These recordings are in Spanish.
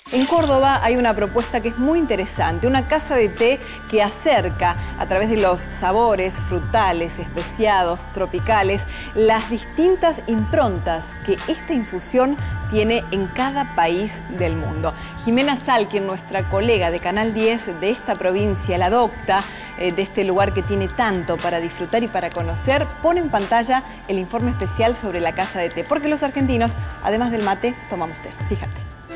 En Córdoba hay una propuesta que es muy interesante, una casa de té que acerca a través de los sabores frutales, especiados, tropicales, las distintas improntas que esta infusión tiene en cada país del mundo. Jimena Salkin, nuestra colega de Canal 10 de esta provincia, la docta de este lugar que tiene tanto para disfrutar y para conocer, pone en pantalla el informe especial sobre la casa de té, porque los argentinos, además del mate, tomamos té. Fíjate.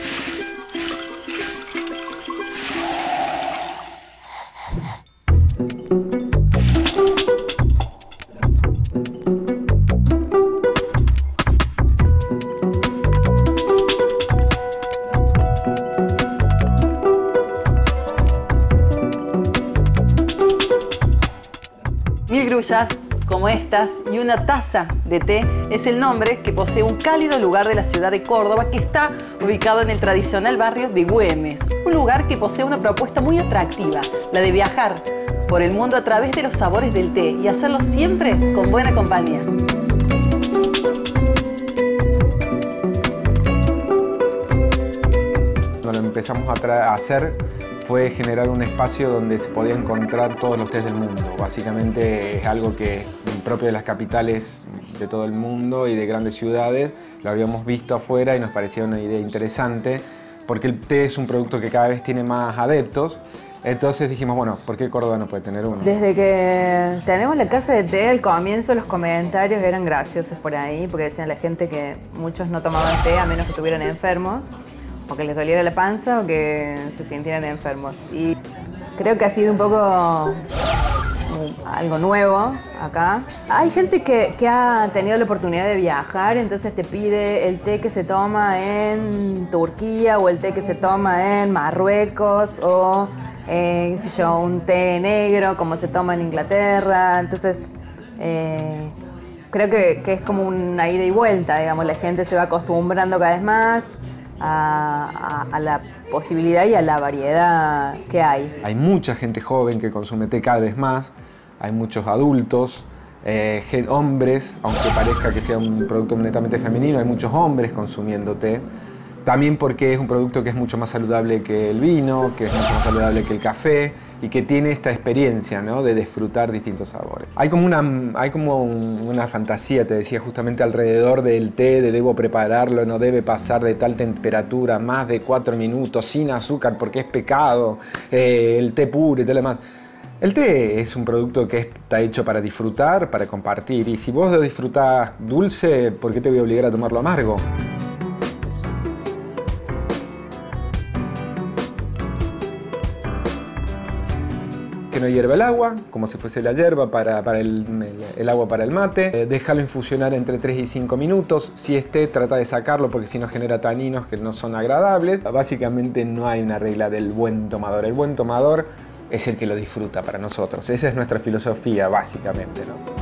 Mil grullas como estas y una taza de té es el nombre que posee un cálido lugar de la ciudad de Córdoba que está ubicado en el tradicional barrio de Güemes. Un lugar que posee una propuesta muy atractiva, la de viajar por el mundo a través de los sabores del té y hacerlo siempre con buena compañía. Cuando lo empezamos a hacer fue generar un espacio donde se podía encontrar todos los tés del mundo. Básicamente es algo que es propio de las capitales de todo el mundo y de grandes ciudades. Lo habíamos visto afuera y nos parecía una idea interesante porque el té es un producto que cada vez tiene más adeptos. Entonces dijimos, bueno, ¿por qué Córdoba no puede tener uno? Desde que tenemos la casa de té, al comienzo los comentarios eran graciosos por ahí, porque decían la gente que muchos no tomaban té a menos que estuvieran enfermos, o que les doliera la panza o que se sintieran enfermos. Y creo que ha sido un poco algo nuevo acá. Hay gente que ha tenido la oportunidad de viajar, entonces te pide el té que se toma en Turquía o el té que se toma en Marruecos o qué sé yo, un té negro como se toma en Inglaterra. Entonces creo que es como una ida y vuelta, digamos, la gente se va acostumbrando cada vez más a la posibilidad y a la variedad que hay. Hay mucha gente joven que consume té cada vez más, hay muchos adultos, hombres, aunque parezca que sea un producto netamente femenino, hay muchos hombres consumiendo té. También porque es un producto que es mucho más saludable que el vino, que es mucho más saludable que el café y que tiene esta experiencia, ¿no?, de disfrutar distintos sabores. Hay como una fantasía, te decía, justamente alrededor del té, de debo prepararlo, no debe pasar de tal temperatura, más de 4 minutos, sin azúcar porque es pecado, el té puro y tal demás. El té es un producto que está hecho para disfrutar, para compartir, y si vos lo disfrutás dulce, ¿por qué te voy a obligar a tomarlo amargo? Que no hierva el agua, como si fuese la hierba para el agua para el mate. Déjalo infusionar entre 3 y 5 minutos. Si es té, trata de sacarlo porque si no genera taninos que no son agradables. Básicamente no hay una regla del buen tomador. El buen tomador es el que lo disfruta para nosotros. Esa es nuestra filosofía, básicamente, ¿no?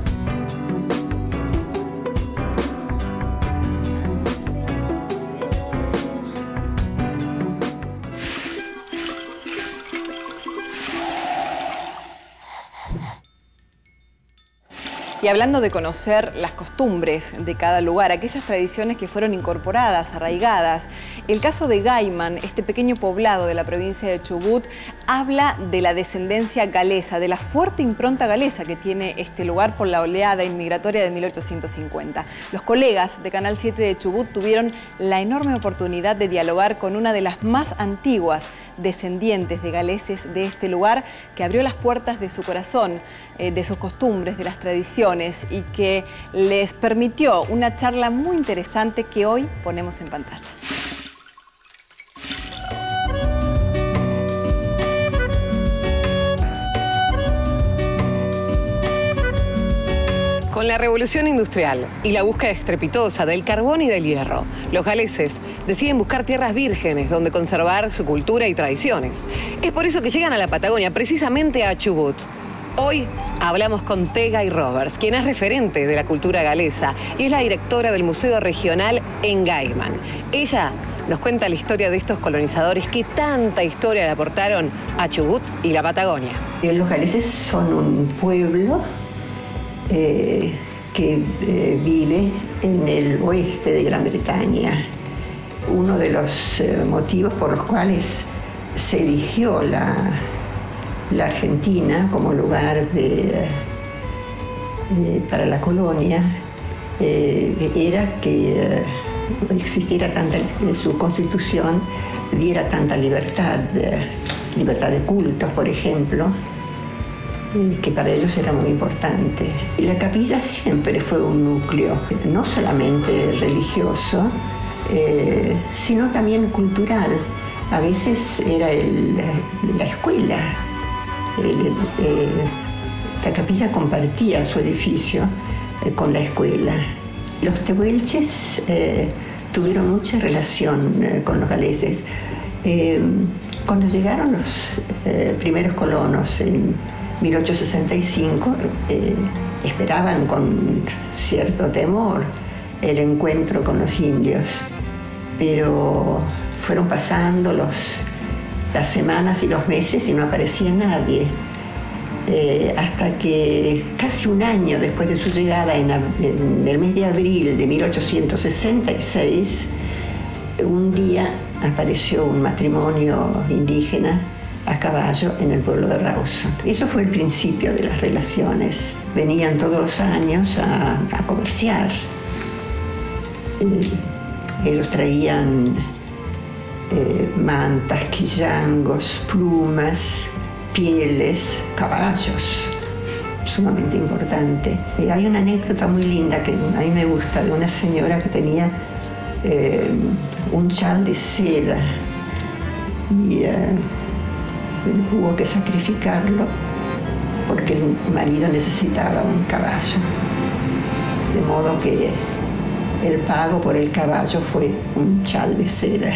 Y hablando de conocer las costumbres de cada lugar, aquellas tradiciones que fueron incorporadas, arraigadas, el caso de Gaiman, este pequeño poblado de la provincia de Chubut, habla de la descendencia galesa, de la fuerte impronta galesa que tiene este lugar por la oleada inmigratoria de 1850. Los colegas de Canal 7 de Chubut tuvieron la enorme oportunidad de dialogar con una de las más antiguas descendientes de galeses de este lugar, que abrió las puertas de su corazón, de sus costumbres, de las tradiciones, y que les permitió una charla muy interesante que hoy ponemos en pantalla. Con la revolución industrial y la búsqueda estrepitosa del carbón y del hierro, los galeses deciden buscar tierras vírgenes donde conservar su cultura y tradiciones. Es por eso que llegan a la Patagonia, precisamente a Chubut. Hoy hablamos con Tegay Roberts, quien es referente de la cultura galesa y es la directora del Museo Regional en Gaiman. Ella nos cuenta la historia de estos colonizadores que tanta historia le aportaron a Chubut y la Patagonia. Los galeses son un pueblo que vive en el oeste de Gran Bretaña. uno de los motivos por los cuales se eligió la Argentina como lugar para la colonia era que existiera su constitución diera tanta libertad de cultos, por ejemplo, que para ellos era muy importante. Y la capilla siempre fue un núcleo, no solamente religioso, sino también cultural. A veces era la escuela. La capilla compartía su edificio con la escuela. Los tehuelches tuvieron mucha relación con los galeses. Cuando llegaron los primeros colonos en 1865, esperaban con cierto temor el encuentro con los indios, pero fueron pasando las semanas y los meses y no aparecía nadie. Hasta que casi un año después de su llegada, en el mes de abril de 1866, un día apareció un matrimonio indígena a caballo en el pueblo de Rawson. Eso fue el principio de las relaciones. Venían todos los años a comerciar. Ellos traían mantas, quillangos, plumas, pieles, caballos, sumamente importante. Hay una anécdota muy linda que a mí me gusta, de una señora que tenía un chal de seda y hubo que sacrificarlo porque el marido necesitaba un caballo, de modo que el pago por el caballo fue un chal de seda.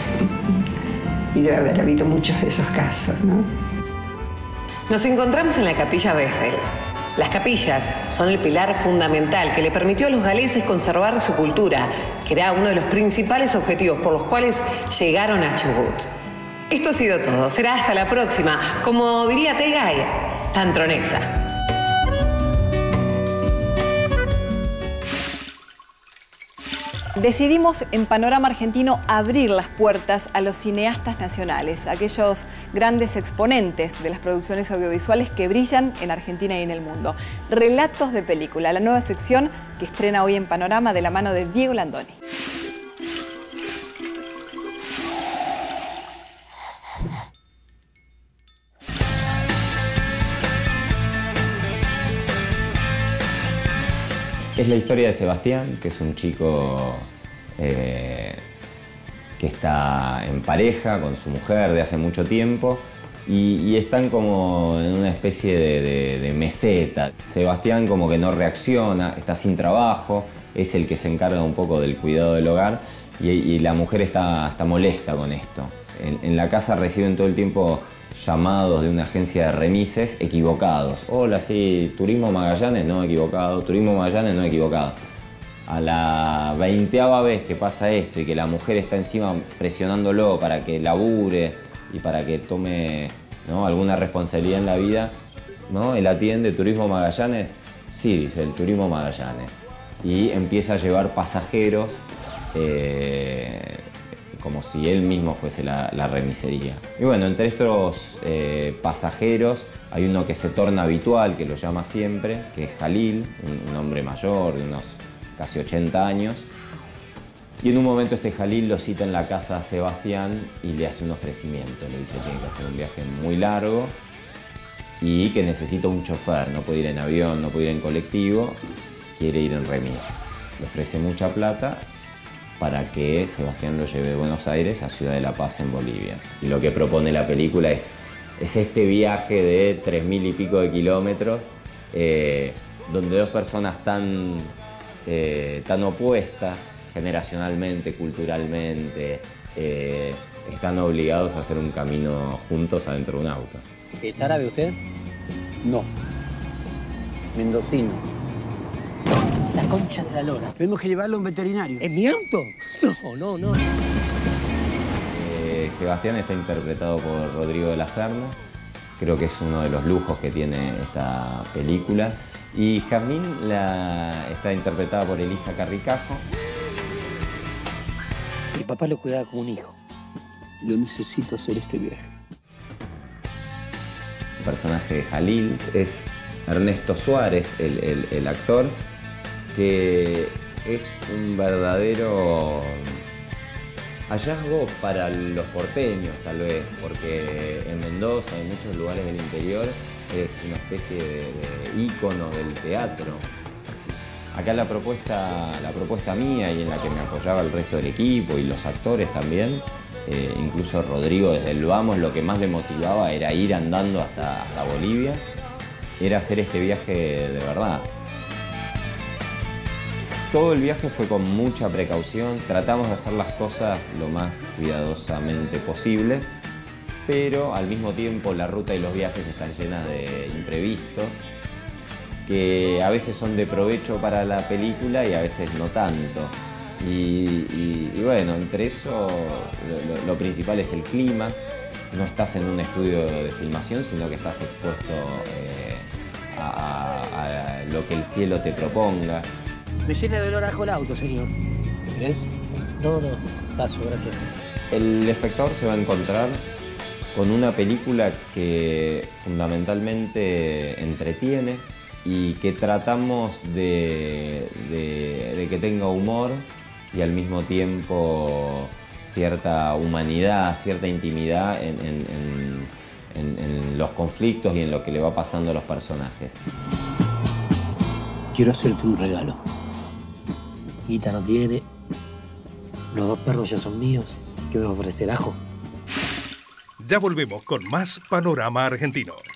Y debe haber habido muchos de esos casos, ¿no? Nos encontramos en la Capilla Bethel. Las capillas son el pilar fundamental que le permitió a los galeses conservar su cultura, que era uno de los principales objetivos por los cuales llegaron a Chubut. Esto ha sido todo. Será hasta la próxima. Como diría Tegay, Tantronesa. Decidimos en Panorama Argentino abrir las puertas a los cineastas nacionales, aquellos grandes exponentes de las producciones audiovisuales que brillan en Argentina y en el mundo. Relatos de película, la nueva sección que estrena hoy en Panorama de la mano de Diego Landoni. Es la historia de Sebastián, que es un chico que está en pareja con su mujer de hace mucho tiempo y están como en una especie de meseta. Sebastián como que no reacciona, está sin trabajo, es el que se encarga un poco del cuidado del hogar y la mujer está molesta con esto. En la casa reciben todo el tiempo llamados de una agencia de remises equivocados. Hola, sí, Turismo Magallanes, no equivocado. Turismo Magallanes, no equivocado. A la 20ª vez que pasa esto y que la mujer está encima presionándolo para que labure y para que tome, ¿no?, alguna responsabilidad en la vida, ¿no?, él atiende Turismo Magallanes. Sí, dice, el Turismo Magallanes. Y empieza a llevar pasajeros como si él mismo fuese la remisería. Y bueno, entre estos pasajeros hay uno que se torna habitual, que lo llama siempre, que es Jalil, un hombre mayor de unos casi 80 años. Y en un momento este Jalil lo cita en la casa a Sebastián y le hace un ofrecimiento. Le dice que tiene que hacer un viaje muy largo y que necesita un chofer, no puede ir en avión, no puede ir en colectivo, quiere ir en remis. Le ofrece mucha plata para que Sebastián lo lleve de Buenos Aires a Ciudad de La Paz, en Bolivia. Y lo que propone la película es este viaje de 3000 y pico de kilómetros, donde dos personas tan opuestas, generacionalmente, culturalmente, están obligados a hacer un camino juntos adentro de un auto. ¿Es árabe usted? No. Mendocino. La concha de la lora. Tenemos que llevarlo a un veterinario. ¿En mi auto? No. Sebastián está interpretado por Rodrigo de la Serna. Creo que es uno de los lujos que tiene esta película. Y Jazmín está interpretada por Elisa Carricajo. papá lo cuidaba como un hijo. Yo necesito hacer este viaje. El personaje de Jalil es Ernesto Suárez, el actor, que es un verdadero hallazgo para los porteños, tal vez, porque en Mendoza, en muchos lugares del interior, es una especie de ícono del teatro. Acá la propuesta mía, y en la que me apoyaba el resto del equipo y los actores también, incluso Rodrigo desde el Vamos, lo que más le motivaba era ir andando hasta Bolivia, era hacer este viaje de verdad. Todo el viaje fue con mucha precaución, tratamos de hacer las cosas lo más cuidadosamente posibles, pero al mismo tiempo la ruta y los viajes están llenas de imprevistos, que a veces son de provecho para la película y a veces no tanto. Y bueno, entre eso lo principal es el clima. No estás en un estudio de filmación, sino que estás expuesto a lo que el cielo te proponga. Me llena de olor a ajo el auto, señor. ¿Ves? No, paso, gracias. El espectador se va a encontrar con una película que fundamentalmente entretiene y que tratamos de que tenga humor y al mismo tiempo cierta humanidad, cierta intimidad en los conflictos y en lo que le va pasando a los personajes. Quiero hacerte un regalo. Guita no tiene. Los 2 perros ya son míos. ¿Qué me va a ofrecer, ajo? Ya volvemos con más Panorama Argentino.